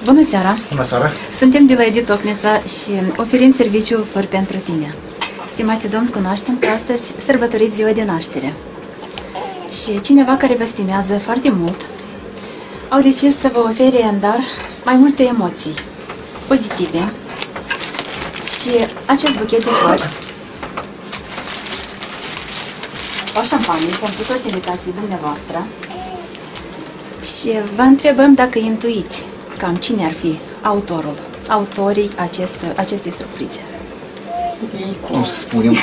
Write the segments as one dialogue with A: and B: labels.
A: Bună seara!
B: Bună seara!
A: Suntem de la Edit Ocnița și oferim serviciul Flori pentru tine. Stimate domn, cunoaștem că astăzi sărbătoriți ziua de naștere. Și cineva care vă stimează foarte mult au decis să vă ofere în dar mai multe emoții pozitive și acest buchet de flori, o șampanie pentru toți invitații dumneavoastră și vă întrebăm dacă intuiți cam cine ar fi autorii acestei surprize.
B: Cum să spunem?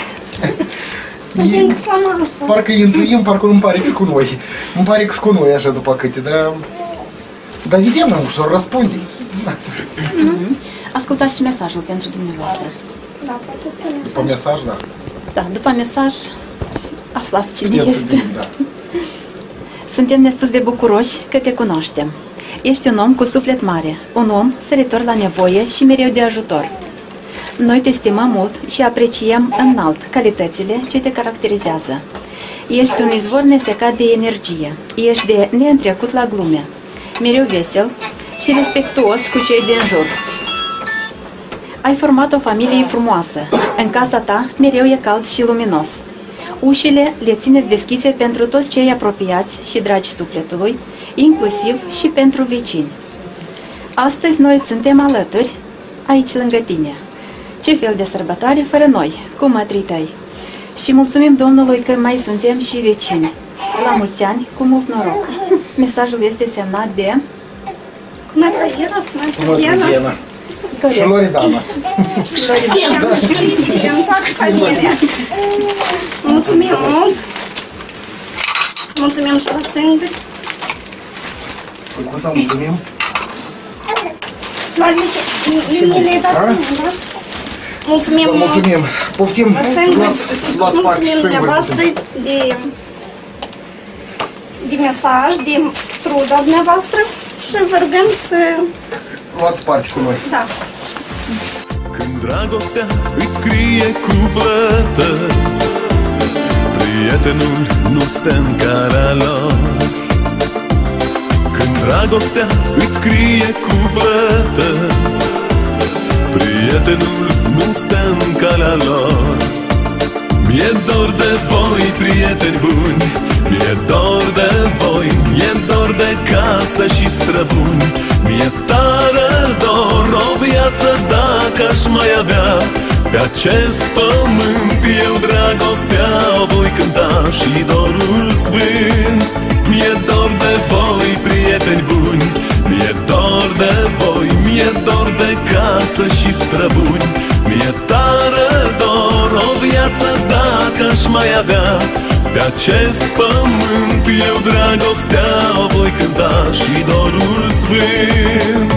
C: La masă.
B: Parcă intuim, parcă nu-mi pare că cu noi. Îmi pare că cu noi așa după câte, dar vedem, nu s-o răspunde.
A: Ascultați și mesajul pentru dumneavoastră.
C: Da, poate
B: După mesaj, da.
A: Da, după mesaj aflați cine
B: Putem să
A: este.
B: vedem, da.
A: Suntem nespus de bucuroși că te cunoaștem. Ești un om cu suflet mare, un om săritor la nevoie și mereu de ajutor. Noi te stimăm mult și apreciem înalt calitățile ce te caracterizează. Ești un izvor nesecat de energie, ești de neîntrecut la glume, mereu vesel și respectuos cu cei din jur. Ai format o familie frumoasă, în casa ta mereu e cald și luminos. Ușile le țineți deschise pentru toți cei apropiați și dragi sufletului, inclusiv și pentru vecini. Astăzi noi suntem alături, aici lângă tine. Ce fel de sărbătoare fără noi, cu mătrii tăi. Și mulțumim Domnului că mai suntem și vecini. La mulți ani, cu mult noroc. Mesajul este semnat de...
B: Diana. Și Loredana.
C: Cristian, toată familia. Mulțumim mult. Mulțumim și la sânguri.
B: Cuicuța, mulțumim.
C: Și mine, da? Mulțumim.
B: Vă mulțumim. Poftim, luați parte și
C: mulțumim dumneavoastră de mesaj, de truda dumneavoastră și vă rugăm să...
B: luați parte cu noi.
C: Da.
D: Când dragostea îți scrie cu plătă, prietenul nu stă în calea lor. Când dragostea îți scrie cu plătă, prietenul nu stă în calea lor. Mi-e dor de voi, prieteni buni, mi-e dor de voi, mi-e dor de casă și străbuni. Mi-e tare dor o viață dacă aș mai avea. Pe acest pământ eu dragostea o voi cânta și dorul sfânt. Mi-e dor de voi, prieteni buni, mi-e dor de voi, mi-e dor de casă și străbuni. Mi-e tare dor o viață dacă aș mai avea. Pe acest pământ eu dragostea o voi cânta și dorul sfânt.